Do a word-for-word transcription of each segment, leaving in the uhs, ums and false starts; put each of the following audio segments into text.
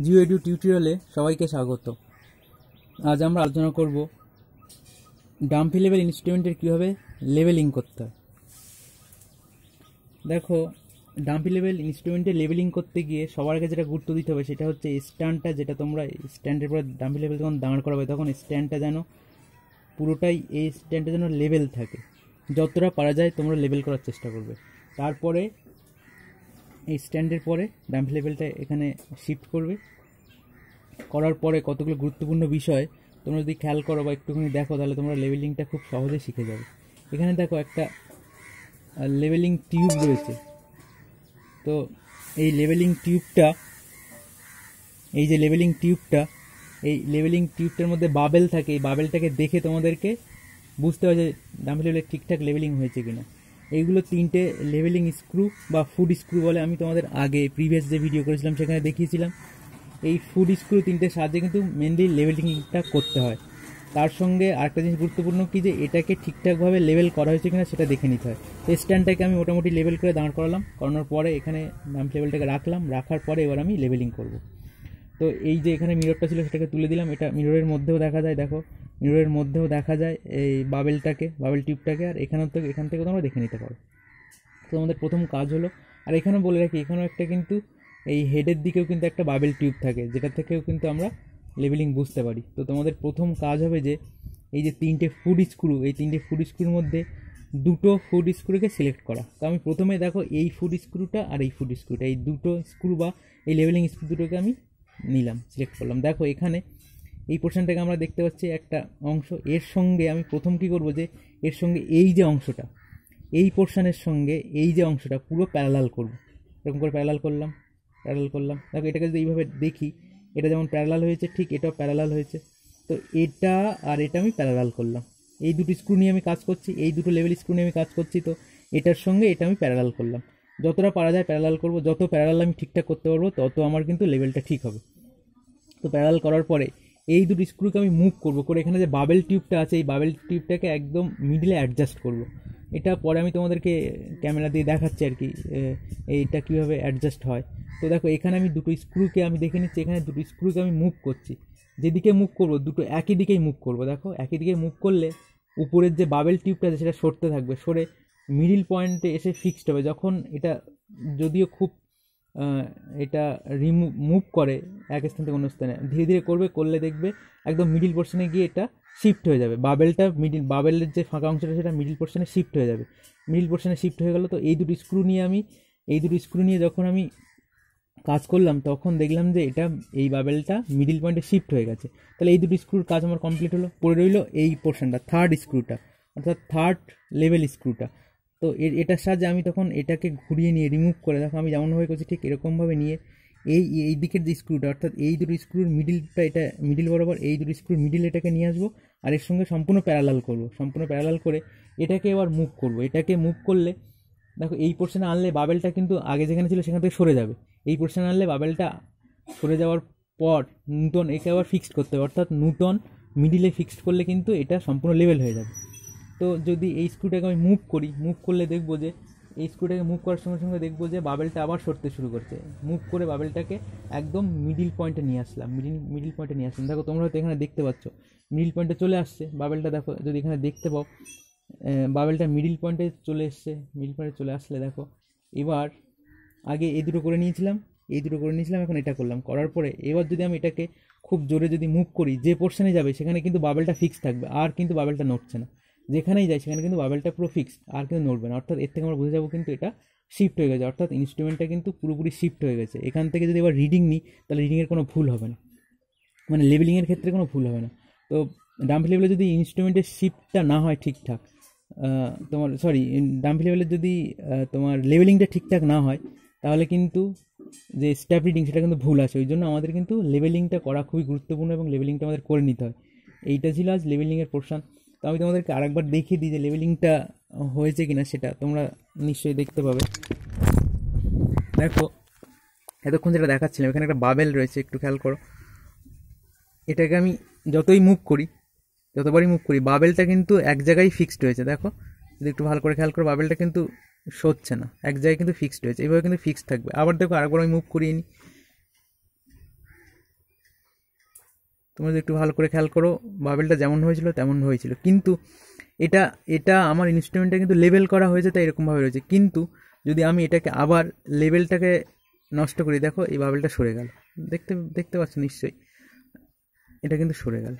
Jio edu টিউটোরিয়ালে সবাইকে স্বাগত। আজ আমরা আলোচনা করব ডাম্পি লেভেল ইনস্ট্রুমেন্টের কীভাবে লেভেলিং করতে হয়। দেখো, ডাম্পি লেভেল ইনস্ট্রুমেন্টে লেভেলিং করতে গিয়ে সবার আগে যেটা গুরুত্ব দিতে হবে সেটা হচ্ছে স্ট্যান্ডটা, যেটা তোমরা স্ট্যান্ডের পরে ডাম্পি লেভেল যখন দাঁড় করাবে তখন স্ট্যান্ডটা যেন পুরোটাই এই স্ট্যান্ডটা যেন লেভেল থাকে। যতটা পারা যায় তোমরা লেভেল করার চেষ্টা করবে। তারপরে এই স্ট্যান্ডের পরে ডাম্পি লেভেলটা এখানে শিফট করবে। করার পরে কতগুলো গুরুত্বপূর্ণ বিষয় তোমরা যদি খেয়াল করো বা একটুখানি দেখো তাহলে তোমরা লেভেলিংটা খুব সহজে শিখে যাবে। এখানে দেখো একটা লেভেলিং টিউব রয়েছে। তো এই লেভেলিং টিউবটা এই যে লেভেলিং টিউবটা এই লেভেলিং টিউবটার মধ্যে বাবেল থাকে। এই বাবেলটাকে দেখে তোমাদেরকে বুঝতে হবে যে ডাম্পি লেভেলে ঠিকঠাক লেভেলিং হয়েছে কিনা। এইগুলো তিনটে লেভেলিং স্ক্রু বা ফুড স্ক্রু বলে, আমি তোমাদের আগে প্রিভিয়াস যে ভিডিও করেছিলাম সেখানে দেখিয়েছিলাম। এই ফুড স্ক্রু তিনটের সাহায্যে কিন্তু মেনলি লেভেলিংটা করতে হয়। তার সঙ্গে আরেকটা জিনিস গুরুত্বপূর্ণ কি, যে এটাকে ঠিকঠাকভাবে লেভেল করা হয়েছে কিনা সেটা দেখে নিতে হয়। তো স্ট্যান্ডটাকে আমি মোটামুটি লেভেল করে দাঁড় করালাম, করানোর পরে এখানে ডাম্পি লেভেলটাকে রাখলাম, রাখার পরে এবার আমি লেভেলিং করব। তো এই যে এখানে মিররটা ছিল সেটাকে তুলে দিলাম। এটা মিররের মধ্যেও দেখা যায়, দেখো মিররের মধ্যেও দেখা যায় এই বাবেলটাকে, বাবেল টিউবটাকে, আর এখানেও তো এখান থেকে তোমরা দেখে নিতে পারো। তো আমাদের প্রথম কাজ হলো, আর এখানেও বলে রাখি এখানেও একটা কিন্তু এই হেডের দিকেও কিন্তু একটা বাবেল টিউব থাকে, যেটা থেকেও কিন্তু আমরা লেভেলিং বুঝতে পারি। তো তোমাদের প্রথম কাজ হবে যে এই যে তিনটে ফুড স্ক্রু, এই তিনটে ফুড স্ক্রুর মধ্যে দুটো ফুড স্ক্রুকে সিলেক্ট করা। তো আমি প্রথমে দেখো এই ফুড স্ক্রুটা আর এই ফুড স্ক্রুটা, এই দুটো স্ক্রু বা এই লেভেলিং স্ক্রু দুটোকে আমি নিলাম, সিলেক্ট করলাম। দেখো এখানে এই পোর্শনটাকে আমরা দেখতে পাচ্ছি একটা অংশ। এর সঙ্গে আমি প্রথম কী করবো, যে এর সঙ্গে এই যে অংশটা, এই পোর্শনের সঙ্গে এই যে অংশটা পুরো প্যারালাল করব। এরকম করে প্যারালাল করলাম, প্যারালাল করলাম। দেখো এটাকে যদি এইভাবে দেখি, এটা যেমন প্যারালাল হয়েছে ঠিক এটাও প্যারালাল হয়েছে। তো এটা আর এটা আমি প্যারালাল করলাম। এই দুটো স্ক্রু নিয়ে আমি কাজ করছি, এই দুটো লেভেল স্ক্রু নিয়ে আমি কাজ করছি। তো এটার সঙ্গে এটা আমি প্যারালাল করলাম। যতটা পারা যায় প্যারালাল করব, যত প্যারালাল আমি ঠিকঠাক করতে পারবো তত আমার কিন্তু লেভেলটা ঠিক হবে। তো প্যারালাল করার পরে এই দুটো স্ক্রুকে আমি মুভ করব, করে এখানে যে বাবেল টিউবটা আছে এই বাবেল টিউবটাকে একদম মিডলে অ্যাডজাস্ট করব। এটা পরে আমি তোমাদেরকে ক্যামেরা দিয়ে দেখাচ্ছি আর কি এইটা কীভাবে অ্যাডজাস্ট হয়। তো দেখো এখানে আমি দুটো স্ক্রুকে আমি দেখে নিচ্ছি, এখানে দুটো স্ক্রুকে আমি মুভ করছি। যেদিকে মুভ করবো দুটো একই দিকেই মুভ করবো। দেখো একই দিকে মুভ করলে উপরের যে বাবেল টিউবটা আছে সেটা সরতে থাকবে, সরে মিডিল পয়েন্টে এসে ফিক্সড হবে। যখন এটা যদিও খুব এটা রিমুভ মুভ করে এক স্থান থেকে অন্য স্থানে, ধীরে ধীরে করবে, করলে দেখবে একদম মিডিল পোর্শনে গিয়ে এটা শিফট হয়ে যাবে। বাবেলটা মিডিল, বাবেলের যে ফাঁকা অংশটা সেটা মিডিল পোর্শনে শিফট হয়ে যাবে। মিডিল পোর্শনে শিফট হয়ে গেল। তো এই দুটো স্ক্রু নিয়ে আমি এই দুটো স্ক্রু নিয়ে যখন আমি কাজ করলাম তখন দেখলাম যে এটা এই বাবেলটা মিডিল পয়েন্টে শিফট হয়ে গেছে। তাহলে এই দুটো স্ক্রুর কাজ আমার কমপ্লিট হলো। পড়ে রইল এই পোর্শনটা, থার্ড স্ক্রুটা, অর্থাৎ থার্ড লেভেল স্ক্রুটা। তো এর এটার সাহায্যে আমি তখন এটাকে ঘুরিয়ে নিয়ে রিমুভ করে, দেখো আমি যেমনভাবে করছি ঠিক এরকমভাবে নিয়ে এই এই দিকের যে স্ক্রুটা, অর্থাৎ এই দুটো স্ক্রুর মিডিলটা, এটা মিডিল বরাবর এই দুটো স্ক্রুর মিডিল এটাকে নিয়ে আসবো, আর এর সঙ্গে সম্পূর্ণ প্যারালাল করবো। সম্পূর্ণ প্যারালাল করে এটাকে এবার মুভ করবো। এটাকে মুভ করলে দেখো এই পোর্শনে আনলে বাবেলটা কিন্তু আগে যেখানে ছিল সেখান থেকে সরে যাবে। এই পোর্শনে আনলে বাবেলটা সরে যাওয়ার পর নূতন একে আবার ফিক্সড করতে হবে, অর্থাৎ নূতন মিডিলে ফিক্সড করলে কিন্তু এটা সম্পূর্ণ লেভেল হয়ে যাবে। তো যদি এই স্ক্রুটাকে আমি মুভ করি, মুভ করলে দেখবো যে এই স্ক্রুটাকে মুভ করার সঙ্গে সঙ্গে দেখবো যে বাবেলটা আবার সরতে শুরু করছে। মুভ করে বাবেলটাকে একদম মিডিল পয়েন্টে নিয়ে আসলাম, মিডিল মিডিল পয়েন্টে নিয়ে আসলাম। দেখো তোমরা হয়তো এখানে দেখতে পাচ্ছ মিডিল পয়েন্টে চলে আসছে বাবেলটা। দেখো যদি এখানে দেখতে পাও বাবেলটা মিডিল পয়েন্টে চলে এসছে। মিডিল পয়েন্টে চলে আসলে দেখো এবার আগে এই দুটো করে নিয়েছিলাম, এই দুটো করে নিয়েছিলাম, এখন এটা করলাম। করার পরে এবার যদি আমি এটাকে খুব জোরে যদি মুভ করি, যে পোর্শনে যাবে সেখানে কিন্তু বাবেলটা ফিক্স থাকবে, আর কিন্তু বাবেলটা নড়ছে না। যেখানেই যায় সেখানে কিন্তু বাবেলটা পুরো ফিক্সড, আর কিন্তু নড়বে না। অর্থাৎ এর থেকে আমরা বুঝে যাবো কিন্তু এটা শিফট হয়ে গেছে, অর্থাৎ ইনস্ট্রুমেন্টটা কিন্তু পুরোপুরি শিফট হয়ে গেছে। এখান থেকে যদি এবার রিডিং নিই তাহলে রিডিংয়ের কোনো ভুল হবে না, মানে লেভেলিংয়ের ক্ষেত্রে কোনো ভুল হবে না। তো ডাম্পি লেভেলে যদি ইনস্ট্রুমেন্টের শিফটটা না হয় ঠিকঠাক, তোমার সরি ডাম্পি লেভেলের যদি তোমার লেভেলিংটা ঠিকঠাক না হয় তাহলে কিন্তু যে স্টেপ রিডিং সেটা কিন্তু ভুল আসে। ওই জন্য আমাদের কিন্তু লেভেলিংটা করা খুবই গুরুত্বপূর্ণ এবং লেভেলিংটা আমাদের করে নিতে হয়। এইটা ছিল আজ লেভেলিংয়ের পোর্শন। তো আমি তোমাদেরকে আরেকবার দেখিয়ে দিই যে লেভেলিংটা হয়েছে কিনা, সেটা তোমরা নিশ্চয়ই দেখতে পাবে। দেখো এতক্ষণ যেটা দেখাচ্ছিলাম এখানে একটা বাবেল রয়েছে, একটু খেয়াল করো। এটাকে আমি যতই মুভ করি, যতবারই মুভ করি বাবেলটা কিন্তু এক জায়গায় ফিক্সড হয়েছে। দেখো যদি একটু ভালো করে খেয়াল করো বাবেলটা কিন্তু সরছে না, এক জায়গায় কিন্তু ফিক্সড হয়েছে। এইভাবে কিন্তু ফিক্সড থাকবে। আবার দেখো আরেকবার আমি মুভ করিয়ে নিই, তোমরা যদি একটু ভালো করে খেয়াল করো, বাবেলটা যেমন হয়েছিল তেমন হয়েছিল, কিন্তু এটা এটা আমার ইনস্ট্রুমেন্টটা কিন্তু লেবেল করা হয়েছে তাই এরকমভাবে রয়েছে। কিন্তু যদি আমি এটাকে আবার লেবেলটাকে নষ্ট করি, দেখো এই বাবেলটা সরে গেল, দেখতে দেখতে পাচ্ছ নিশ্চয়ই, এটা কিন্তু সরে গেল।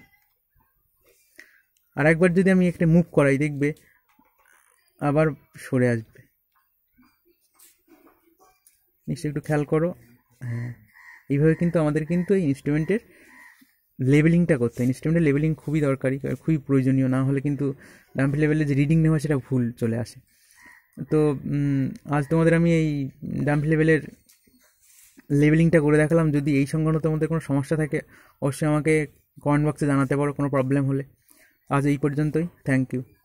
আর একবার যদি আমি একটা মুভ করাই, দেখবে আবার সরে আসবে, নিশ্চয়ই একটু খেয়াল করো। হ্যাঁ, এইভাবে কিন্তু আমাদের কিন্তু এই ইনস্ট্রুমেন্টের লেবেলিংটা করতে হয়। ইনস্ট্রুমেন্টের লেবেলিং খুবই দরকারি, খুবই প্রয়োজনীয়, না হলে কিন্তু ডাম্পি লেভেলে যে রিডিং নেওয়া সেটা ভুল চলে আসে। তো আজ তোমাদের আমি এই ডাম্পি লেভেলের লেবেলিংটা করে দেখালাম। যদি এই সংক্রান্ত তোমাদের কোনো সমস্যা থাকে অবশ্যই আমাকে কমেন্ট বক্সে জানাতে পারো কোনো প্রবলেম হলে। আজ এই পর্যন্তই, থ্যাংক ইউ।